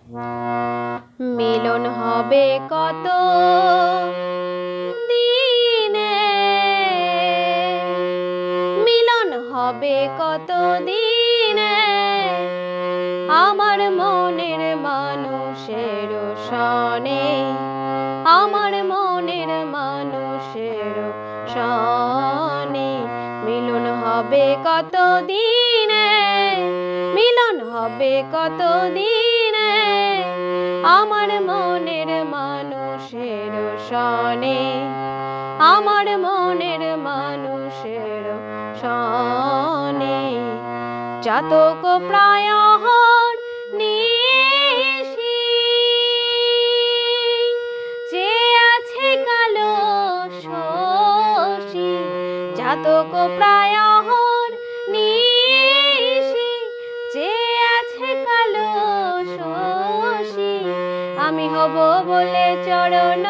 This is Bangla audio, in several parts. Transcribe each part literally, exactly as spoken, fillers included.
মিলন হবে কত দিনে, মিলন হবে কত দিনে আমার মনের মানুষের সনে, আমার মনের মানুষের সনে। মিলন হবে কত দিনে, মিলন হবে কত দিনে আমার মনের মানুষের সনে, আমার মনের মানুষের সনে। চাতক প্রায় নিশি যে আছে কালো শশী, চাতক প্রায় নিশি যে আছে কালো শশী। আমি হব বলে চরণ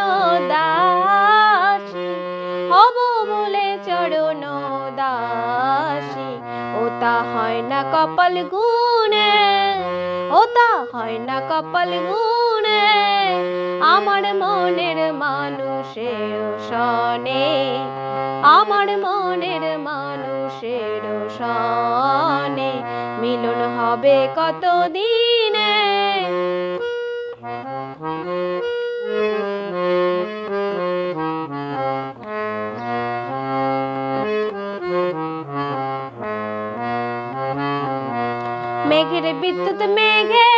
দাসী, হব বলে চরণ দাসী। ওটা হয় না কপাল গুনে, ওটা হয় না কপাল গুনে আমার মনের মানুষের সনে, আমার মনের মানুষের সনে। মিলন হবে কত দিনে। মেঘের বিদ্যুৎ মেঘে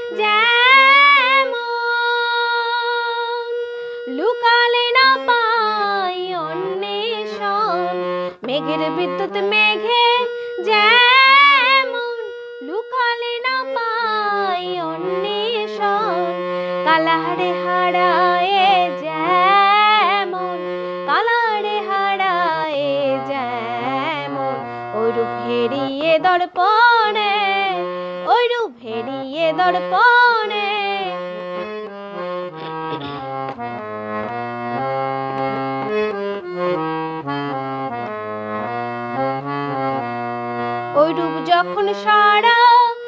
যেমন লুকালে না পাই অন্বেষণ, মেঘের বিদ্যুৎ মেঘে যেমন লুকালে না পাই অন্বেষণ। কালারে হারায় যেমন, কালারে হারায় যেমন ওরূপ হেরিয়ে দর্পণে, ওরূপ হেরিয়ে দর্পণে। ওরূপ যখন সারা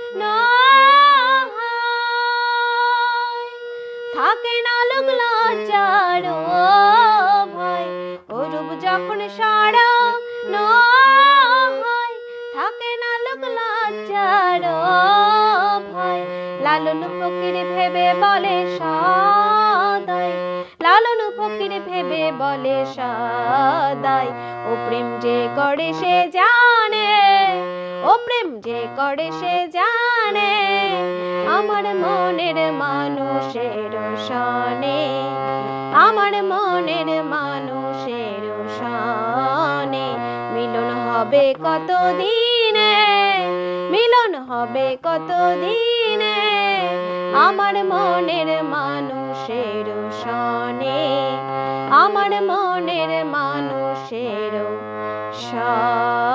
থাকে না লোক লজ্জার ভয়, ওরূপ যখন সারা থাকে না লোক লজ্জার ভয়। লালন ফকির ভেবে বলে সদাই, লালন ফকির ভেবে বলে সদাই ও প্রেম যে করে সে জানে, ও প্রেম যে করে সে জানে আমার মনের মানুষের সনে, আমার মনের মানুষের সনে। মিলন হবে কত দিনে, মিলন হবে কত দিনে আমার মনের মানুষের সনে, আমার মনের মানুষের সনে।